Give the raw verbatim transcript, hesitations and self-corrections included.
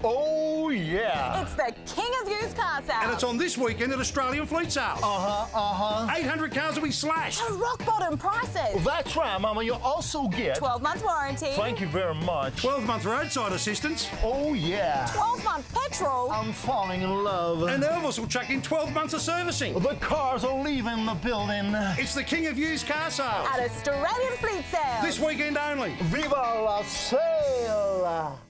Oh, yeah. It's the King of Used Car Sale. And it's on this weekend at Australian Fleet Sales. Uh-huh, uh-huh. eight hundred cars will be slashed. To rock bottom prices. That's right, Mama. You'll also get... twelve month warranty. Thank you very much. twelve month roadside assistance. Oh, yeah. twelve month petrol. I'm falling in love. And Elvis will chuck in twelve months of servicing. The cars are leaving the building. It's the King of Used Car Sales. At Australian Fleet Sales. This weekend only. Viva la sale!